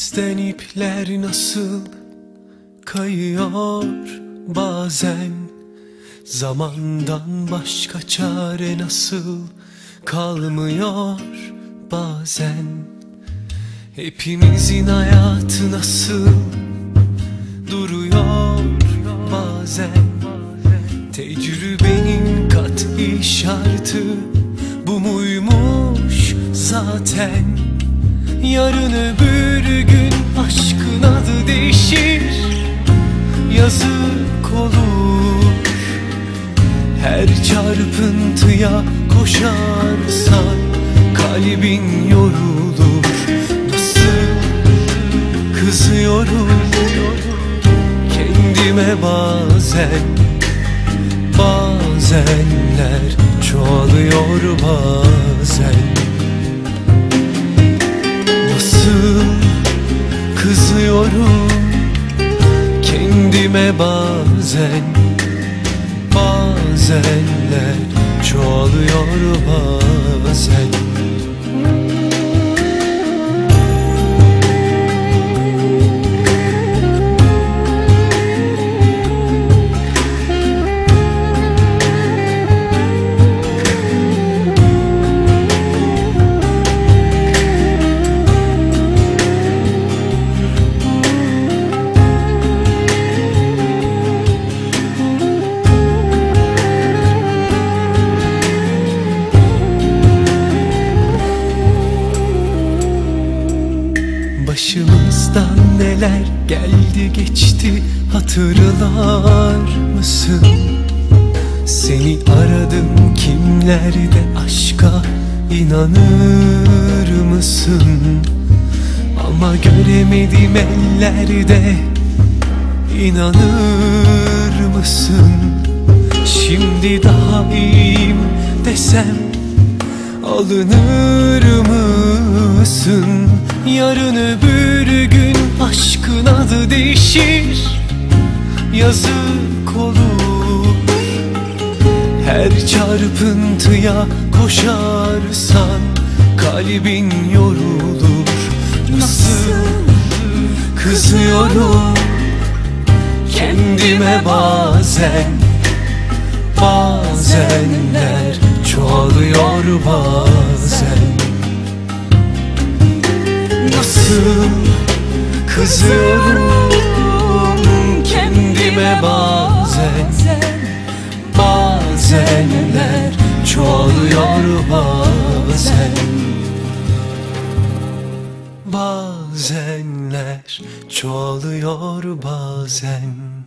Elimizden ipler nasıl kayıyor bazen, zamandan başka çare nasıl kalmıyor bazen. Hepimizin hayatı nasıl duruyor bazen. Tecrübenin kat'i şartı bu muymuş zaten. Yarın öbür gün aşkın adı değişir, yazık olur. Her çarpıntıya koşarsan kalbin yorulur. Nasıl kızıyorum kendime bazen. Bazenler çoğalıyor bazen. Nasıl kızıyorum kendime bazen. Bazenler çoğalıyor bazen. Başımızdan neler geldi geçti hatırlar mısın? Seni aradım kimlerde, aşka inanır mısın? Ama göremedim ellerde, inanır mısın? Şimdi daha iyiyim desem alınır mısın? Yarın öbür gün aşkın adı değişir, yazık olur. Her çarpıntıya koşarsan kalbin yorulur. Nasıl kızıyorum kendime bazen. Bazenler çoğalıyor bazen. Nasıl kızıyorum kendime bazen. Bazenler çoğalıyor bazen. Bazenler çoğalıyor bazen.